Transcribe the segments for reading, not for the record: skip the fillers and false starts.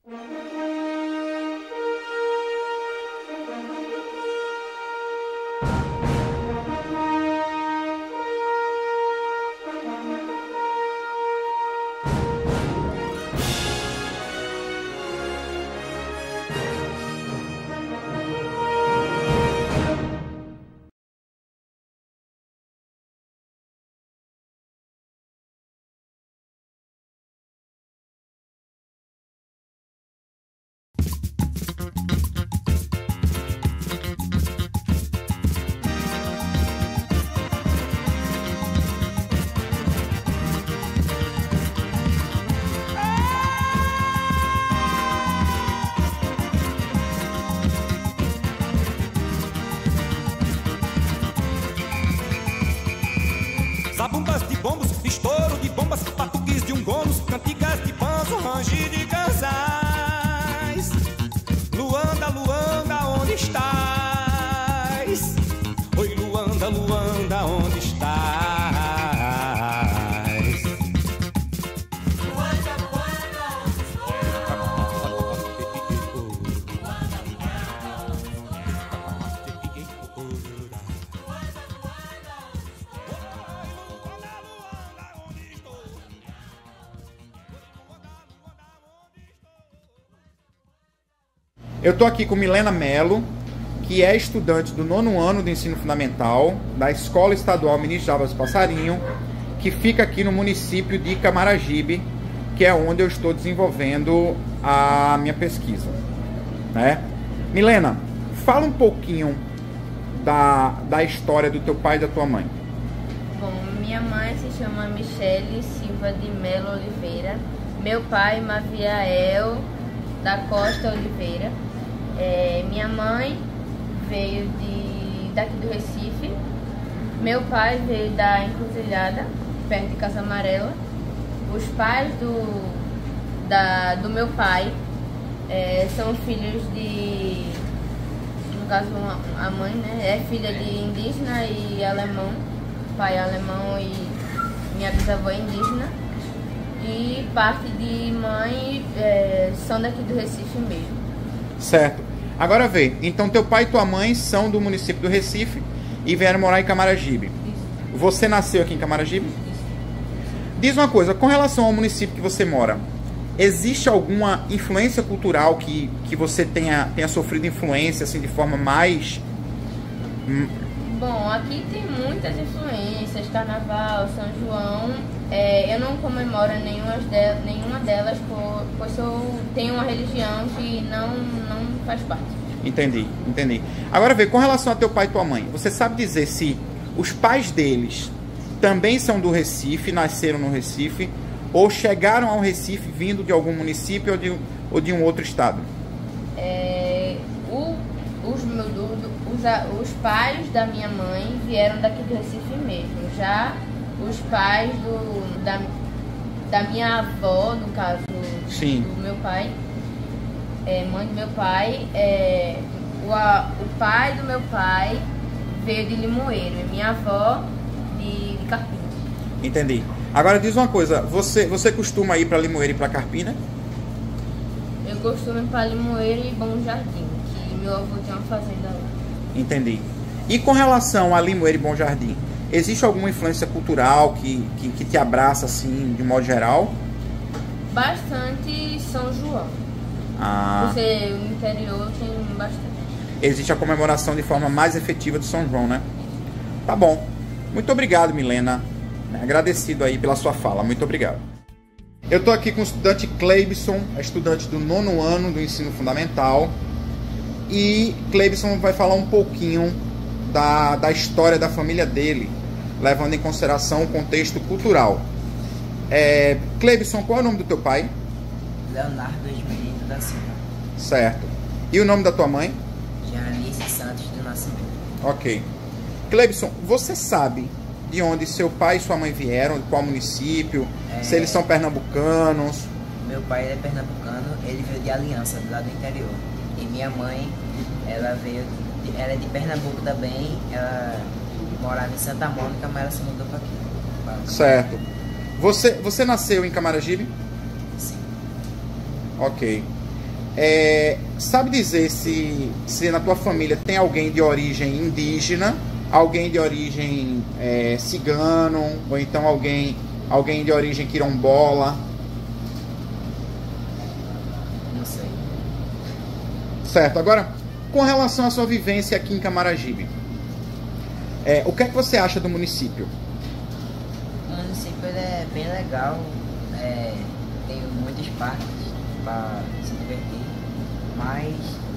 Zabumbas de bombos, de estouro de bombas, batuques de ungomos, cantigas de banzo, range de casais. Luanda, Luanda, onde estás? Oi, Luanda, Luanda, onde estás? Luanda, Luanda, onde Eu tô aqui com Milena Melo, que é estudante do 9º ano do ensino fundamental da Escola Estadual Ministro Álvares Passarinho, que fica aqui no município de Camaragibe, que é onde eu estou desenvolvendo a minha pesquisa, né? Milena, fala um pouquinho da história do teu pai e da tua mãe. Bom, minha mãe se chama Michele Silva de Melo Oliveira, meu pai Maviael da Costa Oliveira. Minha mãe veio daqui do Recife, meu pai veio da Encruzilhada, perto de Casa Amarela. Os pais do meu pai são filhos de, no caso a mãe, né, é filha de indígena e alemão, pai alemão e minha bisavó é indígena. E parte de mãe são daqui do Recife mesmo. Certo. Agora vê, então teu pai e tua mãe são do município do Recife e vieram morar em Camaragibe. Isso. Você nasceu aqui em Camaragibe? Isso. Diz uma coisa, com relação ao município que você mora, existe alguma influência cultural que você tenha sofrido influência assim de forma mais... Bom, aqui tem muitas influências, Carnaval, São João. Eu não comemoro nenhuma delas, pois eu tenho uma religião que não faz parte. Entendi. Agora vê, com relação a teu pai e tua mãe, você sabe dizer se os pais deles também são do Recife, nasceram no Recife, ou chegaram ao Recife vindo de algum município ou de um outro estado? Os pais da minha mãe vieram daqui do Recife mesmo. Já os pais da minha avó, no caso Sim. do meu pai, mãe do meu pai, o pai do meu pai veio de Limoeiro e minha avó de Carpina. Entendi. Agora diz uma coisa, você costuma ir para Limoeiro e para Carpina? Eu costumo ir para Limoeiro e Bom Jardim, que meu avô tinha uma fazenda lá. Entendi. E com relação a Limoeiro e Bom Jardim, existe alguma influência cultural que te abraça assim, de modo geral? Bastante São João. Porque no interior tem bastante. Existe a comemoração de forma mais efetiva de São João, né? Tá bom. Muito obrigado, Milena. Agradecido aí pela sua fala. Muito obrigado. Eu tô aqui com o estudante Cleibson, estudante do 9º ano do ensino fundamental. E Cleibson vai falar um pouquinho da história da família dele, levando em consideração o contexto cultural. Cleibson, qual é o nome do teu pai? Leonardo Esmerito da Silva. Certo. E o nome da tua mãe? Janice Santos do Nascimento. Ok. Cleibson, você sabe de onde seu pai e sua mãe vieram, de qual município, se eles são pernambucanos? Meu pai é pernambucano, ele veio de Aliança, do lado do interior. E minha mãe, ela é de Pernambuco também, ela morava em Santa Mônica, mas ela se mudou para aqui. Certo. Você nasceu em Camaragibe? Sim. Ok. Sabe dizer se na tua família tem alguém de origem indígena, alguém de origem cigano, ou então alguém de origem quilombola? Não sei. Certo. Agora, com relação à sua vivência aqui em Camaragibe, o que é que você acha do município? O município ele é bem legal, tem muitos parques para se divertir, mas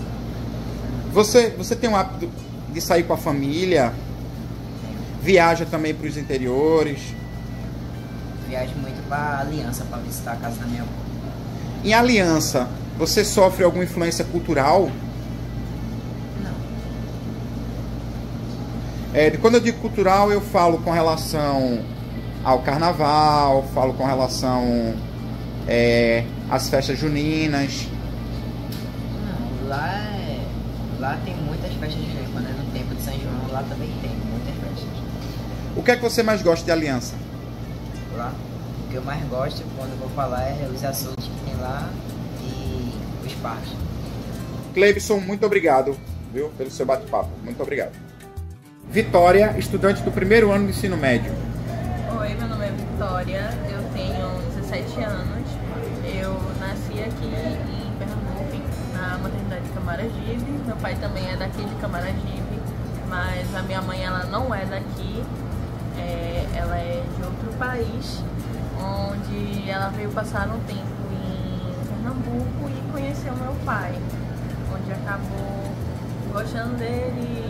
Você tem o hábito de sair com a família? Viaja também para os interiores? viajo muito para Aliança para visitar a casa da minha avó. Em Aliança, você sofre alguma influência cultural? Não. Quando eu digo cultural, eu falo com relação ao carnaval, falo com relação às festas juninas. Não, lá tem muitas festas de João. Quando é no tempo de São João, lá também tem muitas festas. O que é que você mais gosta de Aliança? Lá, o que eu mais gosto quando eu vou falar é os açudes que tem lá e os parques. Cleibson, muito obrigado, viu, pelo seu bate-papo. Muito obrigado. Vitória, estudante do primeiro ano do ensino médio. Oi, meu nome é Vitória, eu tenho 17 anos. Eu nasci aqui em Pernambuco, na maternidade de Camaragibe. Meu pai também é daqui de Camaragibe, mas a minha mãe ela não é daqui. Ela é de outro país, onde ela veio passar um tempo em Pernambuco e conheceu meu pai, onde acabou gostando dele,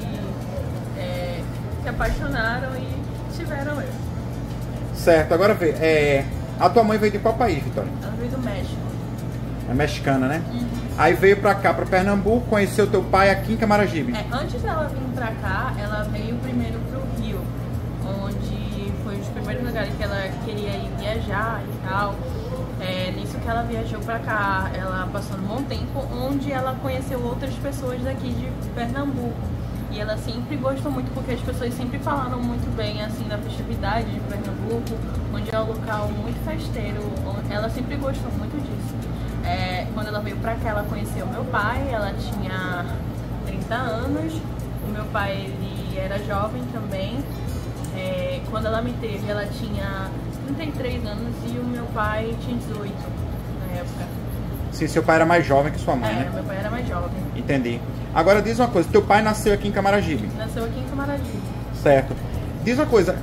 se apaixonaram e tiveram eu. Certo, agora vê, a tua mãe veio de qual país, Vitória? Ela veio do México. É mexicana, né? Aí veio pra cá, pra Pernambuco, conheceu teu pai aqui em Camaragibe. Antes dela vir pra cá, ela veio primeiro pro Rio, onde foi os primeiros lugares que ela queria ir viajar e tal. Nisso que ela viajou pra cá, ela passou um bom tempo, onde ela conheceu outras pessoas daqui de Pernambuco. E ela sempre gostou muito, porque as pessoas sempre falaram muito bem, assim, da festividade de Pernambuco, onde é um local muito festeiro. Ela sempre gostou muito disso. Quando ela veio pra cá, ela conheceu meu pai, ela tinha 30 anos. O meu pai, ele era jovem também. Quando ela me teve, ela tinha 33 anos e o meu pai tinha 18 na época. Sim, seu pai era mais jovem que sua mãe, né? Meu pai era mais jovem. Entendi. Agora diz uma coisa, teu pai nasceu aqui em Camaragibe. Nasceu aqui em Camaragibe. Certo. Diz uma coisa,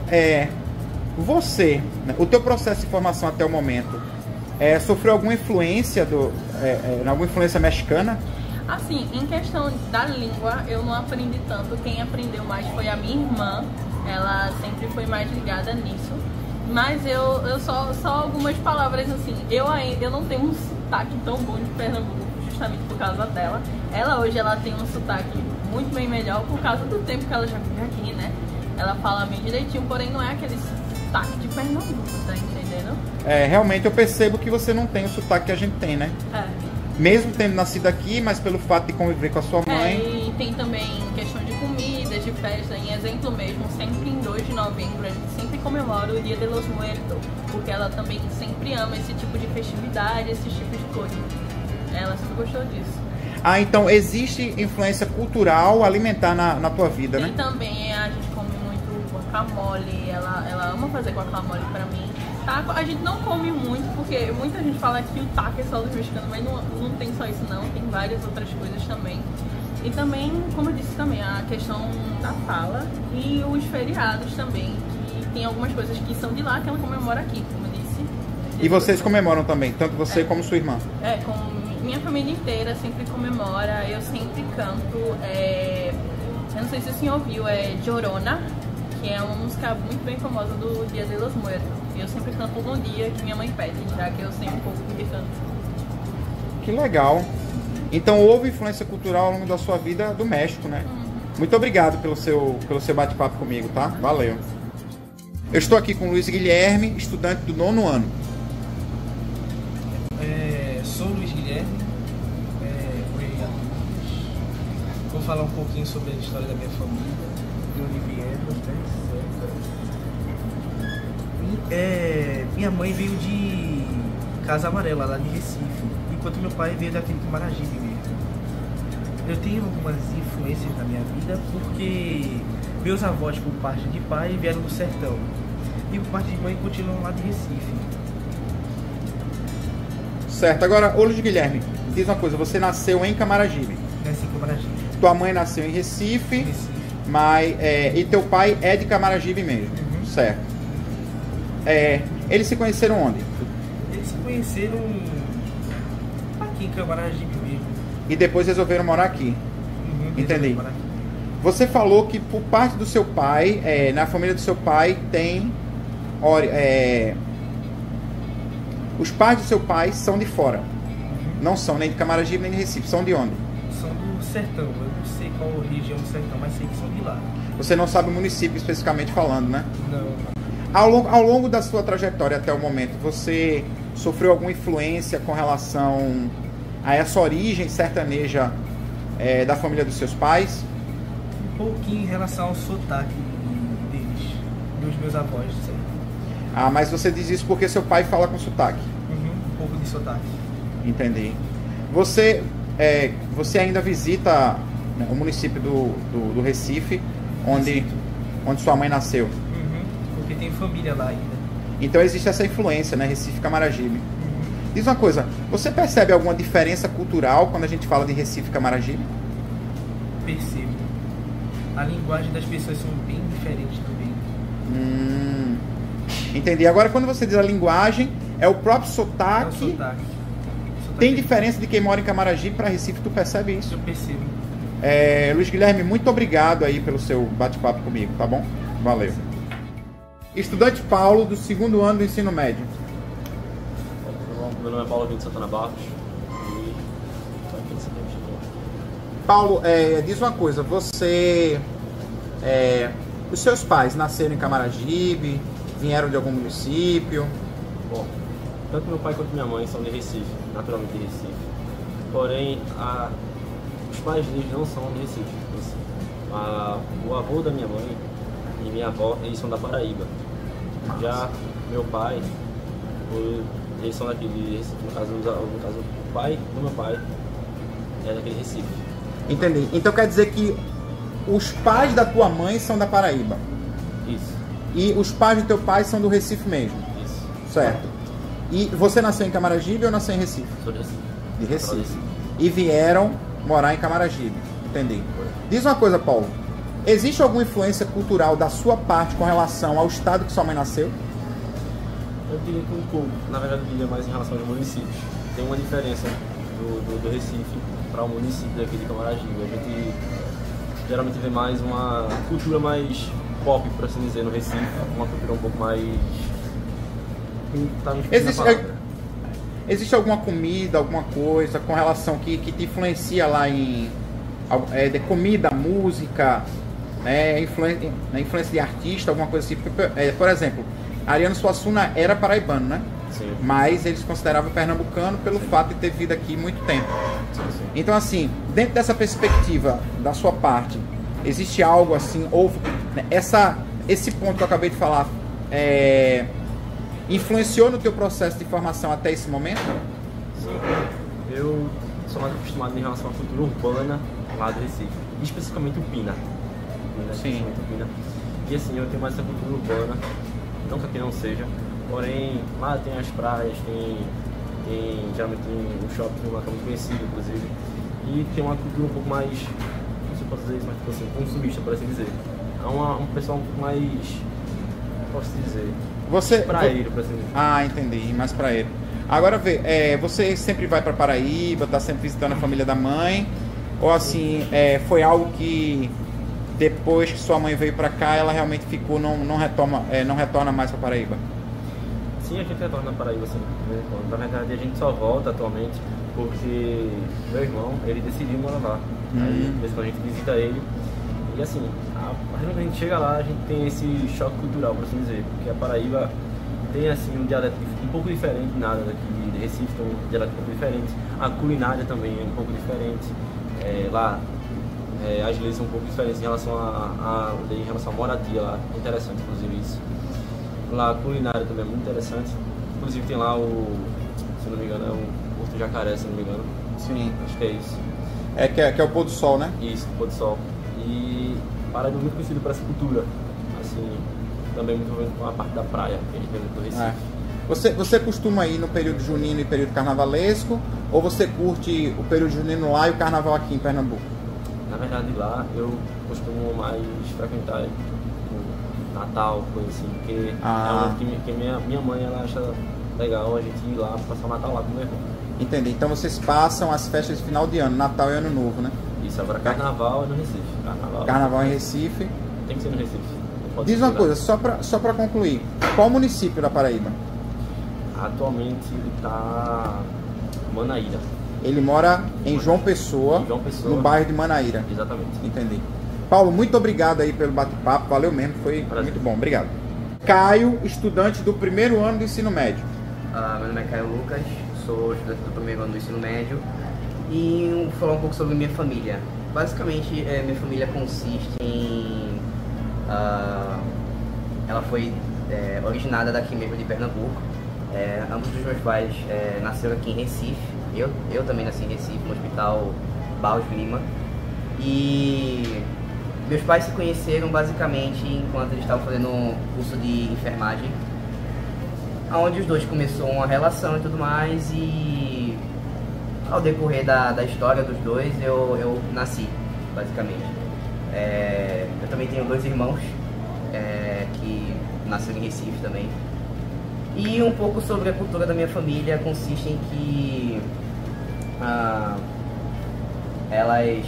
você, né, o teu processo de formação até o momento, sofreu alguma influência alguma influência mexicana? Assim, em questão da língua, eu não aprendi tanto. Quem aprendeu mais foi a minha irmã. Ela sempre foi mais ligada nisso. Mas eu só algumas palavras assim. Eu não tenho um sotaque tão bom de Pernambuco, justamente por causa dela. Hoje ela tem um sotaque muito bem melhor por causa do tempo que ela já vive aqui, né? Ela fala bem direitinho, porém não é aquele sotaque de Pernambuco, tá entendendo? Realmente eu percebo que você não tem o sotaque que a gente tem, né? Mesmo tendo nascido aqui, mas pelo fato de conviver com a sua mãe. E tem também questão de comida, de festa. Em exemplo mesmo, sempre em 2 de novembro a gente sempre comemora o Dia de los Muertos, porque ela também sempre ama esse tipo de festividade, esse tipo de coisa. Ela sempre gostou disso. Então existe influência cultural alimentar na tua vida, né? E também a gente come muito guacamole, ela ama fazer guacamole pra mim. Taco a gente não come muito, porque muita gente fala que o taco é só dos mexicanos, mas não tem só isso não, tem várias outras coisas também. E também, como eu disse também, a questão da fala e os feriados também, que tem algumas coisas que são de lá que ela comemora aqui, como eu disse. E vocês comemoram também, tanto você como sua irmã? Com minha família inteira sempre comemora, eu sempre canto, eu não sei se o senhor ouviu, Llorona, que é uma música muito bem famosa do Dia de los Muertos. Eu sempre canto no dia que minha mãe pede, já que eu sei um pouco de canto. Que legal. Então houve influência cultural ao longo da sua vida do México, né? Muito obrigado pelo seu bate-papo comigo, tá? Valeu. Eu estou aqui com o Luiz Guilherme, estudante do 9º ano. Sou o Luiz Guilherme. Oi a todos. Vou falar um pouquinho sobre a história da minha família, de onde viemos, né? Minha mãe veio de Casa Amarela, lá de Recife. E enquanto meu pai veio daqui de Camaragibe mesmo. Eu tenho algumas influências na minha vida porque meus avós, por parte de pai, vieram do sertão. E por parte de mãe, continuam lá de Recife. Certo. Agora, ô Luiz Guilherme, diz uma coisa. Você nasceu em Camaragibe. Nasci em Camaragibe. Tua mãe nasceu em Recife. Recife. Mas, e teu pai é de Camaragibe mesmo. Certo. Eles se conheceram onde? Eles se conheceram aqui em Camaragibe mesmo. E depois resolveram morar aqui. Entendi. Você falou que por parte do seu pai, na família do seu pai tem... os pais do seu pai são de fora. Não são nem de Camaragibe nem de Recife. São de onde? São do sertão. Eu não sei qual região do sertão, mas sei que são de lá. Você não sabe o município especificamente falando, né? Não. Ao longo da sua trajetória até o momento, você sofreu alguma influência com relação a essa origem sertaneja da família dos seus pais? Um pouquinho em relação ao sotaque deles, dos meus avós, certo? Ah, mas você diz isso porque seu pai fala com sotaque. Um pouco de sotaque. Entendi. Você ainda visita, né, o município do Recife, onde sua mãe nasceu? Porque tem família lá ainda. Então existe essa influência, né? Recife e Camaragibe. Diz uma coisa, você percebe alguma diferença cultural quando a gente fala de Recife e Camaragibe? Percebo. A linguagem das pessoas são bem diferentes também. Entendi. Agora, quando você diz a linguagem, é o próprio sotaque. É o sotaque. Tem diferença de quem mora em Camaragibe para Recife, tu percebe isso? Eu percebo. Luiz Guilherme, muito obrigado aí pelo seu bate-papo comigo, tá bom? Valeu. Estudante Paulo, do 2º ano do ensino médio. Meu nome é Paulo Vitor Santana Barros. E tô aqui nesse tempo. Paulo, diz uma coisa, você... os seus pais nasceram em Camaragibe, vieram de algum município? Bom, tanto meu pai quanto minha mãe são de Recife, naturalmente de Recife. Porém, os pais deles não são de Recife. O avô da minha mãe e minha avó, eles são da Paraíba. Já meu pai, eles são daqui de Recife. No caso, o pai do meu pai é daquele Recife. Entendi. Então quer dizer que os pais da tua mãe são da Paraíba? Isso. E os pais do teu pai são do Recife mesmo? Isso. Certo. E você nasceu em Camaragibe ou nasceu em Recife? Sou de Recife. De Recife. E vieram morar em Camaragibe. Entendi. Diz uma coisa, Paulo. Existe alguma influência cultural da sua parte com relação ao estado que sua mãe nasceu? Eu diria que um pouco. Na verdade, eu diria mais em relação aos municípios. Tem uma diferença do Recife para o município daqui de Camaragibe. A gente geralmente vê mais uma cultura mais pop, por assim dizer, no Recife. Uma cultura um pouco mais... Existe alguma comida, alguma coisa com relação que te influencia lá em... de comida, música, né, influência de artista, alguma coisa assim? Por exemplo, Ariano Suassuna era paraibano, né? Sim. Mas eles consideravam pernambucano pelo fato de ter vivido aqui muito tempo. Sim. Então, assim, dentro dessa perspectiva da sua parte, existe algo assim, ou né, esse ponto que eu acabei de falar, influenciou no teu processo de formação até esse momento? Sim. Eu sou mais acostumado em relação à cultura urbana lá do Recife, especificamente o Pina. Sim. Pina. E assim, eu tenho mais essa cultura urbana, não que aqui não seja, porém lá tem as praias, geralmente tem um shopping lá que é muito conhecido, inclusive, e tem uma cultura um pouco mais, não sei se eu posso dizer isso, mas tipo assim, consumista, por assim dizer. É um pessoal um pouco mais, posso dizer, praeiro, por assim dizer. Ah, entendi, mais praeiro. Agora vê, você sempre vai para Paraíba, tá sempre visitando a família da mãe, ou assim, foi algo que depois que sua mãe veio para cá, ela realmente ficou, não retorna mais para Paraíba? Sim, a gente retorna para Paraíba, sim. Na verdade, a gente só volta atualmente porque meu irmão, ele decidiu morar lá. Aí, de vez em quando a gente visita ele. E assim, quando a gente chega lá, a gente tem esse choque cultural, por assim dizer. Porque a Paraíba tem assim um dialeto um pouco diferente, nada daqui de Recife, tem um dialeto um pouco diferente. A culinária também é um pouco diferente. Lá, as leis são um pouco diferentes em relação em relação à moradia lá. É interessante, inclusive, isso. Lá a culinária também é muito interessante. Inclusive tem lá se não me engano, o do Jacaré, se não me engano. Sim. Acho que é isso. Que é o pôr do sol, né? Isso, pôr do sol. E Paraíba é muito conhecido por essa cultura. Assim, também muito envolvido com a parte da praia, que a gente vê muito do Recife. Você costuma ir no período junino e período carnavalesco? Ou você curte o período junino lá e o carnaval aqui em Pernambuco? Na verdade, lá eu costumo mais frequentar Natal, coisa assim, porque é um que minha mãe ela acha legal a gente ir lá passar o Natal lá com o meu irmão. Entendi. Então vocês passam as festas de final de ano, Natal e Ano Novo, né? Isso, agora Carnaval é no Recife. Carnaval em Recife. Tem que ser no Recife. Diz uma coisa, só pra concluir. Qual município da Paraíba? Atualmente ele tá em Manaíra. Ele mora em João Pessoa, no bairro de Manaíra. Exatamente. Entendi. Paulo, muito obrigado aí pelo bate-papo, valeu mesmo, foi muito bom, obrigado. Caio, estudante do primeiro ano do ensino médio. Meu nome é Caio Lucas, sou estudante do primeiro ano do ensino médio e vou falar um pouco sobre minha família. Basicamente, minha família consiste em... ela foi originada daqui mesmo de Pernambuco. Ambos dos meus pais nasceram aqui em Recife. Eu também nasci em Recife, no Hospital Barros Lima. E meus pais se conheceram basicamente enquanto eles estavam fazendo um curso de enfermagem, onde os dois começaram uma relação e tudo mais, e ao decorrer da história dos dois eu nasci, basicamente. Eu também tenho 2 irmãos que nasceram em Recife também. E um pouco sobre a cultura da minha família consiste em que elas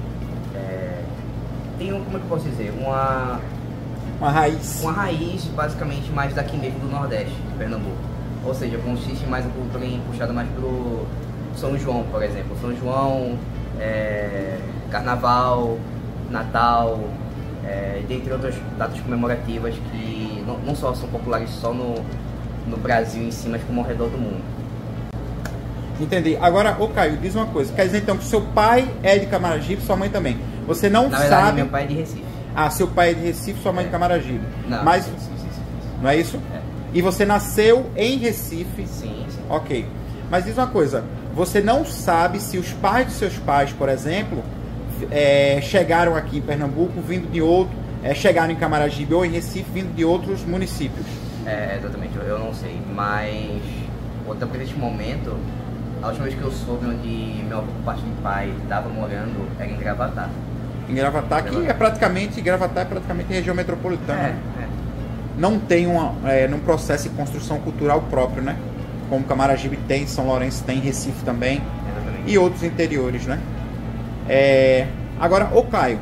têm, como é que eu posso dizer, uma raiz basicamente mais daqui mesmo do Nordeste, de Pernambuco. Ou seja, consiste mais a cultura puxada mais pro São João, por exemplo. São João, Carnaval, Natal, dentre outras datas comemorativas que não só são populares só no Brasil em si, mas como ao redor do mundo. Entendi. Agora, ô Caio, diz uma coisa. Quer dizer então que seu pai é de Camaragibe, sua mãe também. Você não Na verdade, sabe... meu pai é de Recife. Ah, seu pai é de Recife, sua mãe é de Camaragibe. Não, mas... sim. Não é isso? E você nasceu em Recife? Sim. Ok. Mas diz uma coisa. Você não sabe se os pais de seus pais, por exemplo, chegaram aqui em Pernambuco vindo de outro... chegaram em Camaragibe ou em Recife vindo de outros municípios. Exatamente, eu não sei, mas até por este momento, a última vez que eu soube onde meu avô, por parte de pai, estava morando era em Gravatá. Em Gravatá, que Gravatá é praticamente região metropolitana. Não tem um processo de construção cultural próprio, né? Como Camaragibe tem, São Lourenço tem, Recife também. Exatamente. E outros interiores, né? Agora, ô Caio,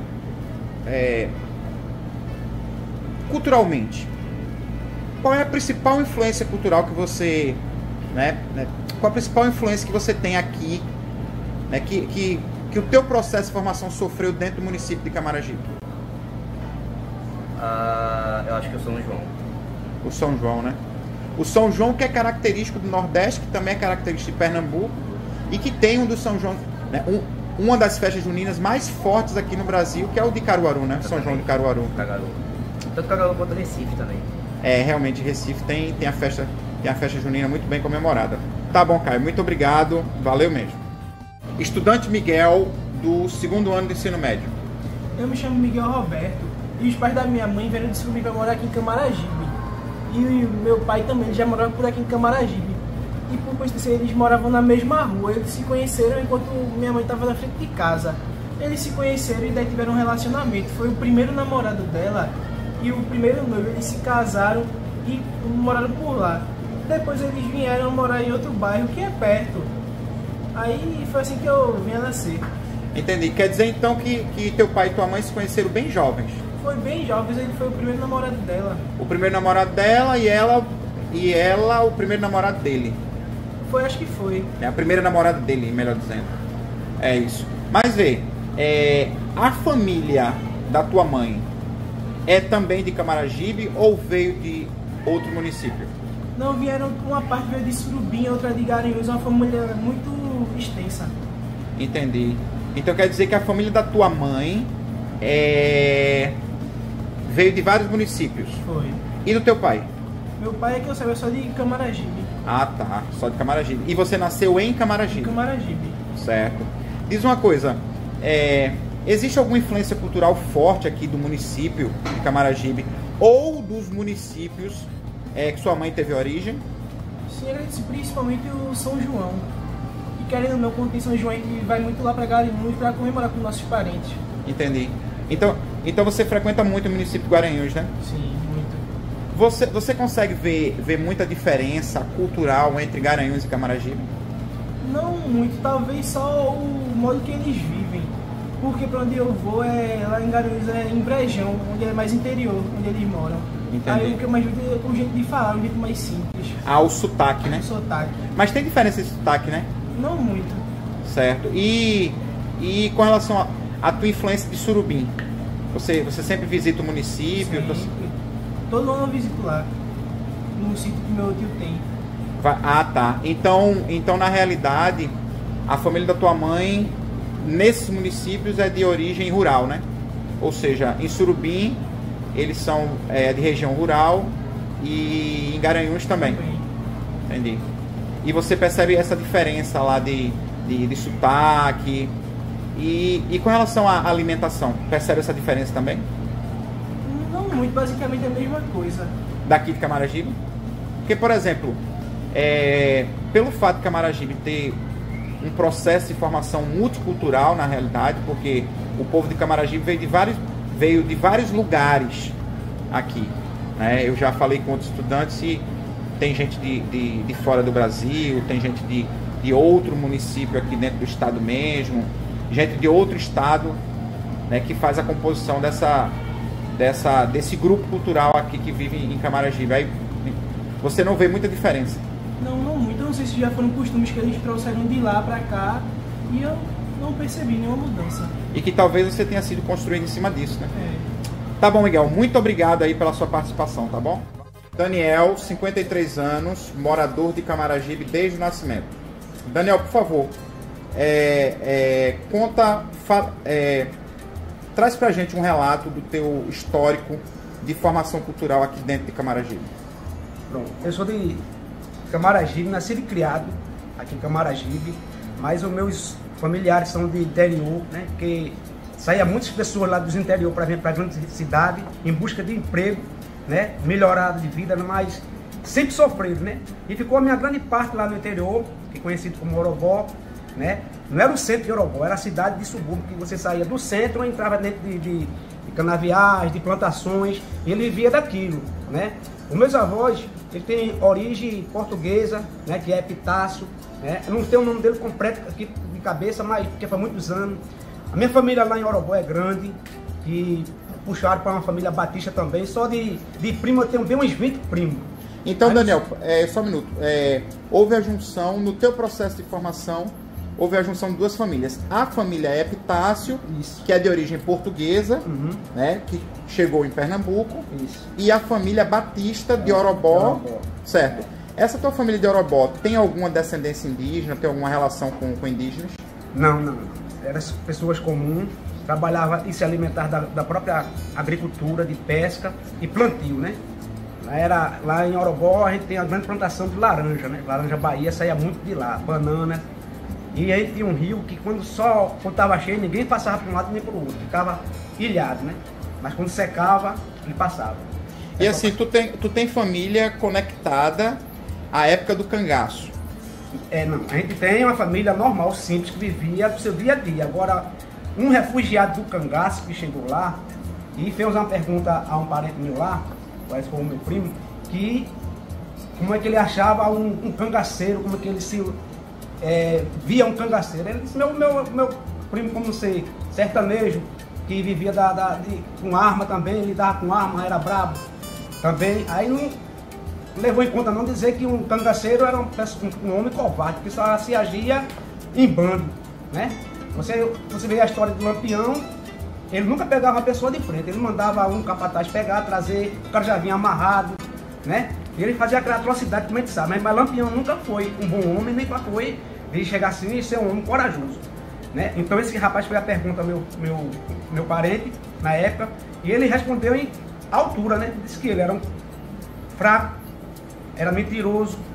culturalmente, qual é a principal influência cultural que você, qual a principal influência que você tem aqui, né, que o teu processo de formação sofreu dentro do município de Camaragibe? Eu acho que é o São João. O São João, né? O São João que é característico do Nordeste, que também é característico de Pernambuco, e que tem um do São João, né, uma das festas juninas mais fortes aqui no Brasil, que é o de Caruaru, né? São João de Caruaru. Tanto Caruaru quanto Recife também. Realmente Recife tem a festa junina muito bem comemorada. Tá bom, Caio, muito obrigado, valeu mesmo. Estudante Miguel, do 2º ano do ensino médio. Eu me chamo Miguel Roberto e os pais da minha mãe vieram descobrir que eu moro aqui em Camaragibe. E meu pai também, ele já morava por aqui em Camaragibe. E por coincidência eles moravam na mesma rua. Eles se conheceram enquanto minha mãe estava na frente de casa. Eles se conheceram e daí tiveram um relacionamento. Foi o primeiro namorado dela e o primeiro noivo. Eles se casaram e moraram por lá. Depois eles vieram morar em outro bairro que é perto. Aí foi assim que eu vim a nascer. Entendi. Quer dizer então que teu pai e tua mãe se conheceram bem jovens? Foi bem jovens, ele foi o primeiro namorado dela. O primeiro namorado dela e ela o primeiro namorado dele? Foi, acho que foi. É a primeira namorada dele, melhor dizendo. É isso. Mas vê, a família da tua mãe é também de Camaragibe ou veio de outro município? Não, vieram, uma parte veio de Surubim, outra de Garanhuns, uma família muito extensa. Entendi. Então quer dizer que a família da tua mãe veio de vários municípios? Foi. E do teu pai? Meu pai é que eu saiba só de Camaragibe. Ah, tá. Só de Camaragibe. E você nasceu em Camaragibe? Em Camaragibe. Certo. Diz uma coisa, existe alguma influência cultural forte aqui do município de Camaragibe ou dos municípios que sua mãe teve origem? Sim, principalmente o São João. E querendo ou não, quando tem São João, a gente vai muito lá para Garanhuns para comemorar com nossos parentes. Entendi. Então você frequenta muito o município de Guaranhuns, né? Sim, muito. Você consegue ver muita diferença cultural entre Guaranhuns e Camaragibe? Não muito, talvez só o modo que eles vivem. Porque para onde eu vou lá em Guaranhuns é em Brejão, onde é mais interior, onde eles moram. Entendi. Aí o que eu mais vejo é o jeito de falar, um jeito mais simples. Ah, o sotaque, né? O sotaque. Mas tem diferença esse sotaque, né? Não muito. Certo. E com relação à tua influência de Surubim, você sempre visita o município? Sim. Todo ano eu visito lá, no sítio que meu tio tem. Ah, tá. Então, na realidade, a família da tua mãe, nesses municípios, é de origem rural, né? Ou seja, em Surubim, eles são de região rural e em Guaranhuns também. Entendi. E você percebe essa diferença lá de sotaque. E com relação à alimentação, percebe essa diferença também? Não muito, basicamente é a mesma coisa. Daqui de Camaragibe? Porque, por exemplo, pelo fato de Camaragibe ter um processo de formação multicultural na realidade, porque o povo de Camaragibe veio de vários lugares aqui, né? Eu já falei com outros estudantes e tem gente de fora do Brasil, tem gente de outro município aqui dentro do estado mesmo, gente de outro estado, né, que faz a composição desse grupo cultural aqui que vive em Camaragibe. Aí você não vê muita diferença? Não muito. Eu não sei se já foram costumes que eles trouxeram de lá pra cá e eu não percebi nenhuma mudança. E que talvez você tenha sido construído em cima disso, né? Tá bom, Miguel. Muito obrigado aí pela sua participação, tá bom? Daniel, 53 anos, morador de Camaragibe desde o nascimento. Daniel, por favor, traz pra gente um relato do teu histórico de formação cultural aqui dentro de Camaragibe. Pronto, eu sou de Camaragibe, nascido e criado aqui em Camaragibe, mas os meus familiares são de interior, né? Porque saía muitas pessoas lá dos interior para vir para a grande cidade em busca de emprego, né? Melhorado de vida, mas sempre sofrido, né? E ficou a minha grande parte lá no interior, que é conhecido como Orobó, né? Não era o centro de Orobó, era a cidade de subúrbio, que você saía do centro e entrava dentro de canaviais, de plantações, e ele vivia daquilo, né? Os meus avós, ele tem origem portuguesa, né? Que é Epitácio, né? Eu não tenho o nome dele completo aqui de cabeça, mas porque foi muitos anos. A minha família lá em Orobó é grande, e puxaram para uma família batista também, só de primo eu tenho bem uns 20 primos. Então, aí, Daniel, só um minuto. Houve a junção, no teu processo de formação, houve a junção de duas famílias. A família Epitácio, que é de origem portuguesa, né, que chegou em Pernambuco, e a família Batista de Orobó, certo? Essa tua família de Orobó tem alguma descendência indígena, tem alguma relação com indígenas? Não. Eram pessoas comuns, trabalhavam e se alimentavam da própria agricultura, de pesca e plantio, né? Lá em Orobó a gente tem uma grande plantação de laranja, né? Laranja Bahia saía muito de lá, banana. E aí tinha um rio que quando estava cheio, ninguém passava para um lado nem para o outro, ficava ilhado, né? Mas quando secava, ele passava. E assim, tu tem família conectada à época do cangaço? Não, a gente tem uma família normal, simples, que vivia do seu dia a dia. Agora, um refugiado do cangaço que chegou lá e fez uma pergunta a um parente meu lá, parece que foi o meu primo, que como é que ele achava um cangaceiro, como é que ele se via um cangaceiro. Ele disse, meu primo, como ser sertanejo, que vivia com arma também, lidava com arma, era brabo também. Aí não levou em conta não dizer que um cangaceiro era um homem covarde, que só se agia em bando, né? Você vê a história do Lampião, ele nunca pegava uma pessoa de frente, ele mandava um capataz pegar, trazer, o cara já vinha amarrado, né? E ele fazia aquela atrocidade, como a gente sabe, mas Lampião nunca foi um bom homem, nem foi ele chegar assim e ser um homem corajoso, né? Então esse rapaz fez a pergunta ao meu parente, na época, e ele respondeu em altura, né? Disse que ele era um fraco, era mentiroso,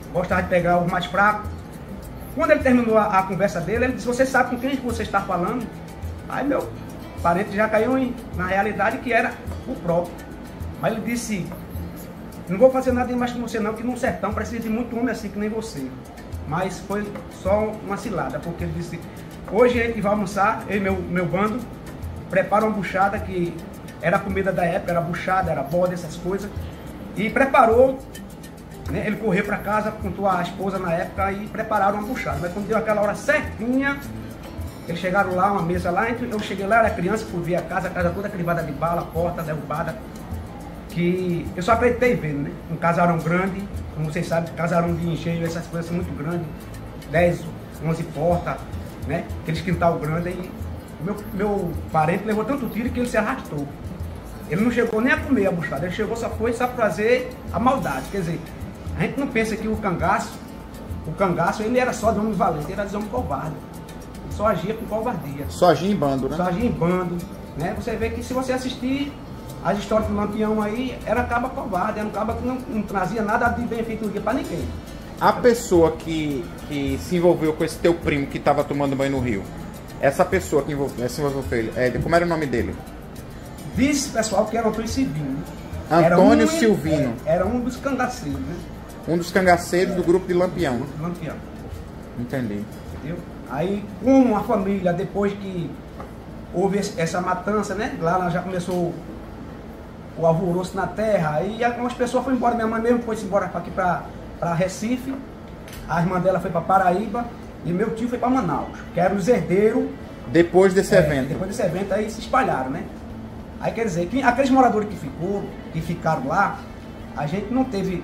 gostava de pegar o mais fraco. Quando ele terminou a conversa dele, ele disse, você sabe com quem você está falando? Aí meu parente já caiu na realidade que era o próprio. Mas ele disse, não vou fazer nada mais com você não, que no sertão precisa de muito homem assim que nem você. Mas foi só uma cilada, porque ele disse, hoje a gente vai almoçar, eu e meu bando, prepara uma buchada que era a comida da época, era buchada, era bode, essas coisas. E preparou, né, ele correu para casa, contou a esposa na época e prepararam uma buchada. Mas quando deu aquela hora certinha, eles chegaram lá, uma mesa lá, eu cheguei lá, era criança, fui ver a casa toda crivada de bala, porta derrubada. Que eu só acreditei vendo, né? Um casarão grande, como vocês sabem, casarão de engenho, essas coisas são muito grandes, 10, 11 portas, né? Aqueles quintal grande, aí meu parente levou tanto tiro que ele se arrastou. Ele não chegou nem a comer a buchada, ele chegou, só foi só fazer a maldade. Quer dizer, a gente não pensa que o cangaço, ele era só de homem valente, ele era de homem covarde. Ele só agia com covardia. Só agia em bando, né? Só agia em bando, né? Você vê que se você assistir as histórias do Lampião aí, era caba covarde, era um caba que não trazia nada de benfeitoria para ninguém. A pessoa que se envolveu com esse teu primo que estava tomando banho no rio, essa pessoa que se envolveu com ele, como era o nome dele? Disse pessoal que era Antônio Silvino. Antônio Silvino. Era um dos cangaceiros, né? Um dos cangaceiros do grupo de Lampião. Lampião. Entendi. Entendeu? Aí, como a família, depois que houve essa matança, né? Lá já começou o alvoroço na terra, aí algumas pessoas foram embora, minha mãe mesmo foi embora aqui para Recife, a irmã dela foi para Paraíba e meu tio foi para Manaus, que era os herdeiros. Depois desse evento? Depois desse evento aí se espalharam, né? Aí quer dizer, que aqueles moradores que ficaram lá, a gente não teve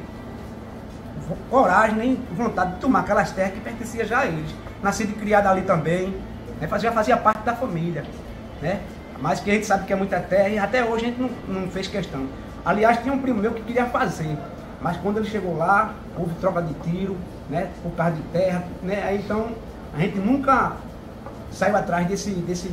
coragem nem vontade de tomar aquelas terras que pertenciam já a eles. Nascido e criado ali também, né? Já fazia parte da família, né? Mas que a gente sabe que é muita terra e até hoje a gente não fez questão. Aliás, tinha um primo meu que queria fazer, mas quando ele chegou lá, houve troca de tiro, né, por causa de terra, né? Aí então a gente nunca saiu atrás desse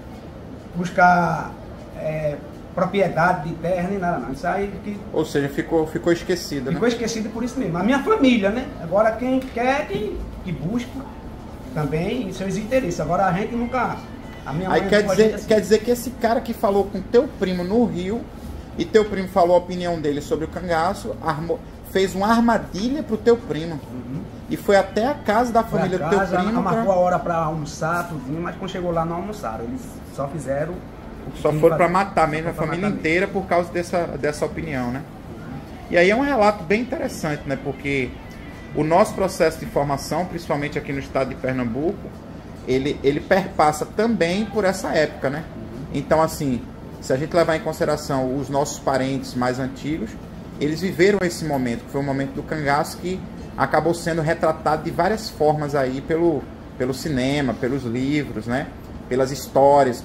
buscar propriedade de terra nem nada não. Isso aí ou seja, ficou esquecido, ficou, né? Esquecido por isso mesmo. A minha família, né? Agora quem quer que busque também seus interesses. Agora a gente nunca... Aí quer dizer que esse cara que falou com teu primo no Rio e teu primo falou a opinião dele sobre o cangaço, fez uma armadilha pro teu primo. E foi até a casa da família do teu primo. Marcou a hora para almoçar, tudinho, mas quando chegou lá não almoçaram. Eles só fizeram... Só foram para matar mesmo a família inteira por causa dessa opinião, né? E aí é um relato bem interessante, né? Porque o nosso processo de formação, principalmente aqui no estado de Pernambuco, ele perpassa também por essa época, né? Então, assim, se a gente levar em consideração os nossos parentes mais antigos, eles viveram esse momento, que foi o momento do cangaço, que acabou sendo retratado de várias formas aí pelo cinema, pelos livros, né? Pelas histórias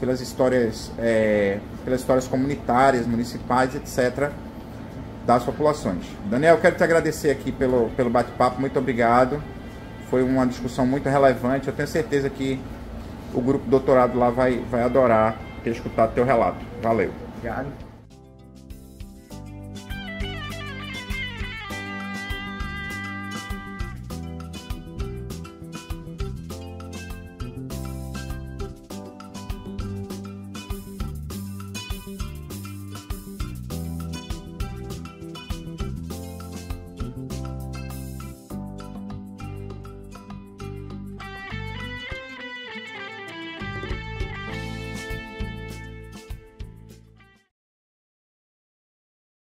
comunitárias, municipais, etc., das populações. Daniel, eu quero te agradecer aqui pelo bate-papo, muito obrigado. Foi uma discussão muito relevante. Eu tenho certeza que o grupo doutorado lá vai adorar ter escutado teu relato. Valeu. Obrigado.